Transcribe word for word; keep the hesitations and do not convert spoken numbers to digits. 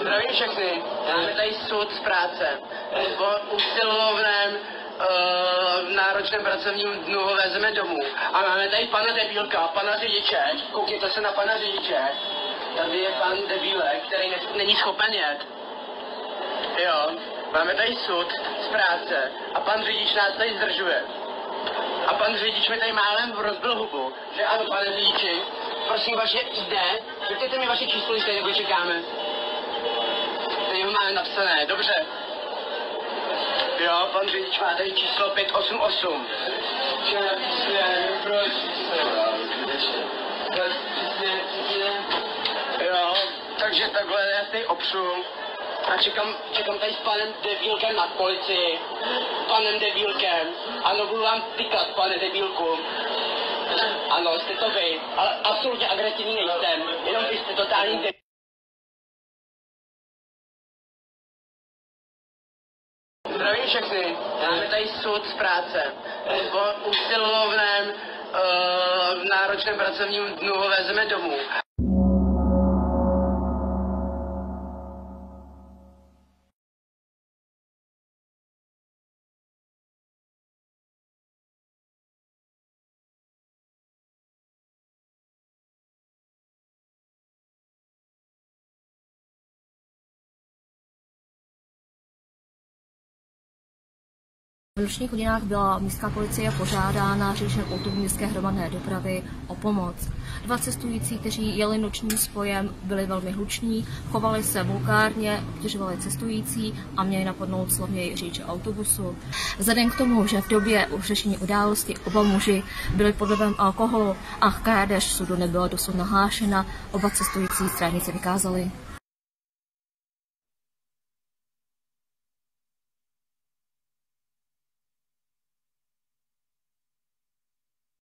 Zdravím všechny, máme tady soud z práce. Po usilovném uh, náročném pracovním dnu ho vezeme domů. A máme tady pana debílka, pana řidiče, koukněte se na pana řidiče. Tady je pan debílek, který ne, není schopen jet. Jo, máme tady soud z práce a pan řidič nás tady zdržuje. A pan řidič mi tady málem rozbil hubu. Že ano, pane řidiči, prosím vaše í dé, řekněte mi vaše číslo, když tady nebo čekáme. Tady ho máme napsané, dobře. Jo, pan řidič má tady číslo pět osm osm. Proč? Jo, takže takhle já tady opřu. A čekám, čekám tady s panem debílkem na policii. Panem debílkem. Ano, budu vám tykat, pane debílku. Ano, jste to vy. Ale absolutně agresivní nejsem. Jenom vy jste totální debíl. Zdravím všechny. Máme tady soud z práce. Po usilovném uh, náročném pracovním dnu ho vezeme domů. V nočních hodinách byla městská policie požádána řidičem autobusů městské hromadné dopravy o pomoc. Dva cestující, kteří jeli nočním spojem, byli velmi hluční, chovali se vulgárně, obtěžovali cestující a měli napadnout slavněji řidiče autobusu. Vzhledem k tomu, že v době řešení události oba muži byli pod vlivem alkoholu a krádež soudu nebyla dosud nahlášena, oba cestující strážníci vykázali.